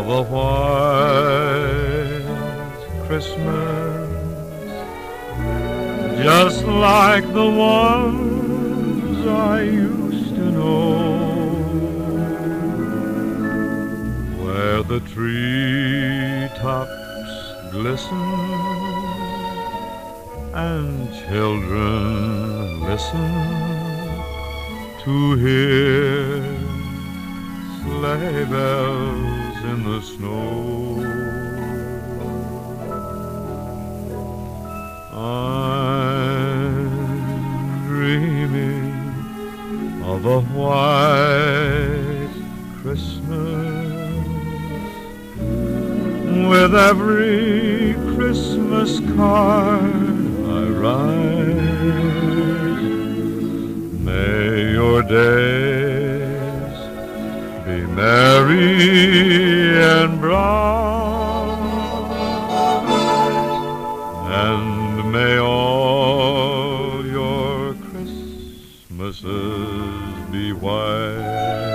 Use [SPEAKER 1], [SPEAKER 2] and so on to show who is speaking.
[SPEAKER 1] of a white Christmas, just like the ones I used to know, where the treetops glisten and children listen to hear sleigh bells in the snow. I'm dreaming of a white Christmas, with every Christmas card I write. May your days be merry and bright, and may all your Christmases be white.